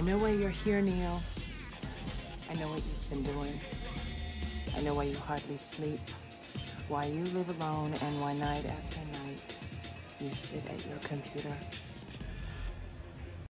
know why you're here, Neil. I know what you've been doing. I know why you hardly sleep, why you live alone, and why night after night you sit at your computer.